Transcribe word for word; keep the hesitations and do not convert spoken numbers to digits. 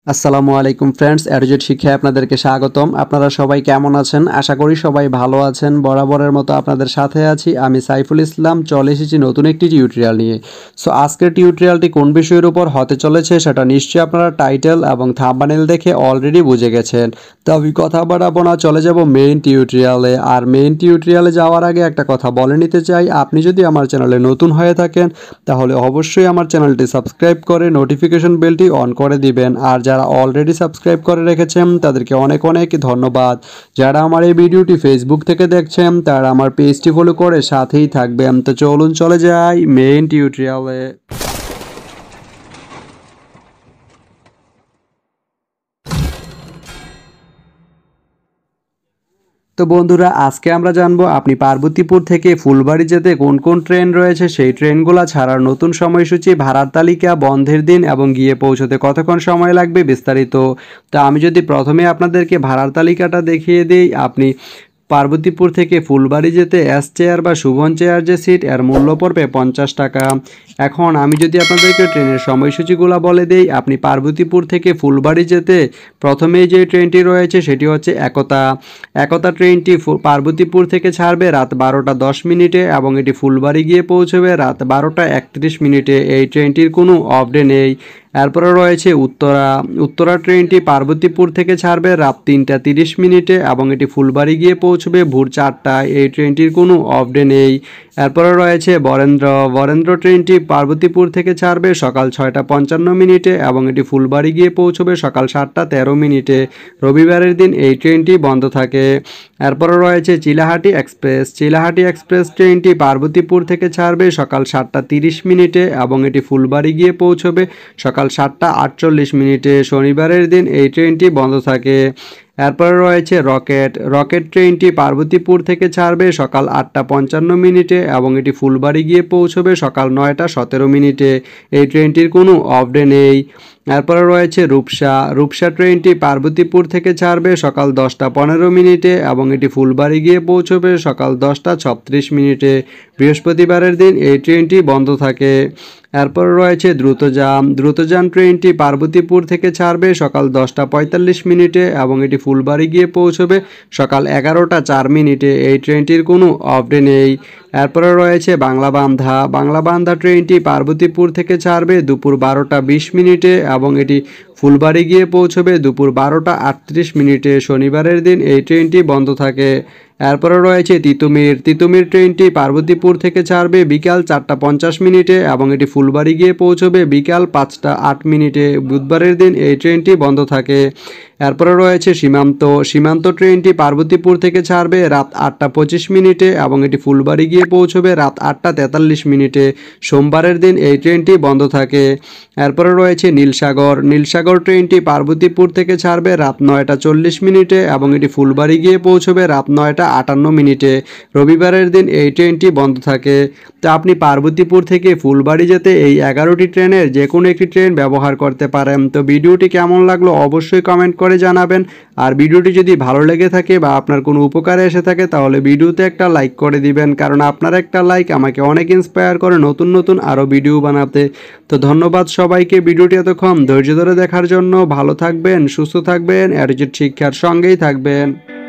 আসসালামু আলাইকুম ফ্রেন্ডস, এডুজেট শিক্ষায় আপনাদেরকে স্বাগতম। আপনারা সবাই কেমন আছেন? আশা করি সবাই ভালো আছেন। বরাবরের মতো আপনাদের সাথে আছি আমি সাইফুল ইসলাম। চলে এসেছি নতুন একটি টিউটোরিয়াল নিয়ে। সো আজকের টিউটোরিয়ালটি কোন বিষয়ের উপর হতে চলেছে সেটা নিশ্চয়ই আপনারা টাইটেল এবং থাম্বনেল দেখে অলরেডি বুঝে গেছেন। তো আমি কথা বাড়াবো না, চলে যাব মেইন টিউটোরিয়ালে। আর মেইন টিউটোরিয়ালে যাওয়ার আগে একটা কথা বলে নিতে চাই, আপনি যদি আমার চ্যানেলে নতুন হয়ে থাকেন তাহলে অবশ্যই আমার চ্যানেলটি সাবস্ক্রাইব করে নোটিফিকেশন বেলটি অন করে দিবেন। আর যারা অলরেডি সাবস্ক্রাইব করে রেখেছেন তাদেরকে অনেক অনেক ধন্যবাদ। যারা আমার এই ভিডিওটি ফেসবুক থেকে দেখছেন তারা আমার পেজটি ফলো করে সাথেই থাকবেন। তো চলুন চলে যাই মেইন টিউটোরিয়ালে। তো বন্ধুরা, আজকে আমরা জানবো আপনি পার্বতীপুর থেকে ফুলবাড়ি যেতে কোন কোন ট্রেন রয়েছে, সেই ট্রেনগুলো ছাড়ার নতুন সময়সূচি, ভাড়ার তালিকা, বন্ধের দিন এবং গিয়ে পৌঁছতে কতক্ষণ সময় লাগবে বিস্তারিত। তা আমি যদি প্রথমে আপনাদেরকে ভাড়ার তালিকাটা দেখিয়ে দিই, আপনি পার্বতীপুর থেকে ফুলবাড়ি যেতে এস চেয়ার বা শুভন চেয়ার যে সিট, এর মূল্য পড়বে পঞ্চাশ টাকা। এখন আমি যদি আপনাদেরকে ট্রেনের সময়সূচিগুলো বলে দিই, আপনি পার্বতীপুর থেকে ফুলবাড়ি যেতে প্রথমেই যে ট্রেনটি রয়েছে সেটি হচ্ছে একতা। একতা ট্রেনটি পার্বতীপুর থেকে ছাড়বে রাত বারোটা দশ মিনিটে এবং এটি ফুলবাড়ি গিয়ে পৌঁছবে রাত বারোটা একত্রিশ মিনিটে। এই ট্রেনটির কোনো অফ ডে নেই। এরপরে রয়েছে উত্তরা। উত্তরা ট্রেনটি পার্বতীপুর থেকে ছাড়বে রাত তিনটা তিরিশ মিনিটে এবং এটি ফুলবাড়ি গিয়ে পৌঁছবে ভোর চারটায়। এই ট্রেনটির কোনো অফ ডে নেই। এরপরে রয়েছে বরেন্দ্র। বরেন্দ্র ট্রেনটি পার্বতীপুর থেকে ছাড়বে সকাল ছয়টা পঞ্চান্ন মিনিটে এবং এটি ফুলবাড়ি গিয়ে পৌঁছবে সকাল সাতটা তেরো মিনিটে। রবিবারের দিন এই ট্রেনটি বন্ধ থাকে। এরপরে রয়েছে চিলাহাটি এক্সপ্রেস। চিলাহাটি এক্সপ্রেস ট্রেনটি পার্বতীপুর থেকে ছাড়বে সকাল সাতটা তিরিশ মিনিটে এবং এটি ফুলবাড়ি গিয়ে পৌঁছবে সকাল সাতটা আটচল্লিশ মিনিটে। শনিবারের দিন এই ট্রেনটি বন্ধ থাকে। এরপরে রয়েছে রকেট। রকেট ট্রেনটি পার্বতীপুর থেকে ছাড়বে সকাল আটটা পঞ্চান্ন মিনিটে এবং এটি ফুলবাড়ি গিয়ে পৌঁছবে সকাল নয়টা সতেরো মিনিটে। এই ট্রেনটির কোনো অফ ডে নেই। এরপরে রয়েছে রূপসা। রূপসা ট্রেনটি পার্বতীপুর থেকে ছাড়বে সকাল দশটা পনেরো মিনিটে এবং এটি ফুলবাড়ি গিয়ে পৌঁছবে সকাল দশটা ছত্রিশ মিনিটে। বৃহস্পতিবারের দিন এই ট্রেনটি বন্ধ থাকে। এরপর রয়েছে দ্রুতযান। দ্রুতযান ট্রেনটি পার্বতীপুর থেকে ছাড়বে সকাল দশটা পঁয়তাল্লিশ মিনিটে এবং এটি ফুলবাড়ি গিয়ে পৌঁছবে সকাল এগারোটা চার মিনিটে। এই ট্রেনটির কোনো অফ ডে নেই। এরপরে রয়েছে বাংলাবান্ধা। বাংলাবান্ধা ট্রেনটি পার্বতীপুর থেকে ছাড়বে দুপুর বারোটা বিশ মিনিটে এবং এটি ফুলবাড়ি গিয়ে পৌঁছবে দুপুর বারোটা আটত্রিশ মিনিটে। শনিবারের দিন এই ট্রেনটি বন্ধ থাকে। এরপরে রয়েছে তিতুমির। তিতুমির ট্রেনটি পার্বতীপুর থেকে ছাড়বে বিকাল চারটা পঞ্চাশ মিনিটে এবং এটি ফুলবাড়ি গিয়ে পৌঁছবে বিকাল পাঁচটা আট মিনিটে। বুধবারের দিন এই ট্রেনটি বন্ধ থাকে। এরপরে রয়েছে সীমান্ত। সীমান্ত ট্রেনটি পার্বতীপুর থেকে ছাড়বে রাত আটটা পঁচিশ মিনিটে এবং এটি ফুলবাড়ি গিয়ে পৌঁছবে রাত আটটা তেতাল্লিশ মিনিটে। সোমবারের দিন এই ট্রেনটি বন্ধ থাকে। এরপরে রয়েছে নীলসাগর। নীলসাগর ট্রেনটি পার্বতীপুর থেকে ছাড়বে রাত নয়টা চল্লিশ মিনিটে এবং এটি ফুলবাড়ি গিয়ে পৌঁছবে রাত নয়টা আটান্ন মিনিটে। রবিবারের দিন এই ট্রেনটি বন্ধ থাকে। তো আপনি পার্বতীপুর থেকে ফুলবাড়ি যেতে এই এগারোটি ট্রেনের যে কোনো একটি ট্রেন ব্যবহার করতে পারেন। তো ভিডিওটি কেমন লাগলো অবশ্যই কমেন্ট করে জানাবেন। আর ভিডিওটি যদি ভালো লেগে থাকে বা আপনার কোনো উপকারে এসে থাকে তাহলে ভিডিওতে একটা লাইক করে দিবেন, কারণ আপনার একটা লাইক আমাকে অনেক ইন্সপায়ার করে নতুন নতুন আরও ভিডিও বানাতে। তো ধন্যবাদ সবাইকে ভিডিওটি এতক্ষণ ধৈর্য ধরে দেখার জন্য। ভালো থাকবেন, সুস্থ থাকবেন, এডুজেট শিক্ষার সঙ্গেই থাকবেন।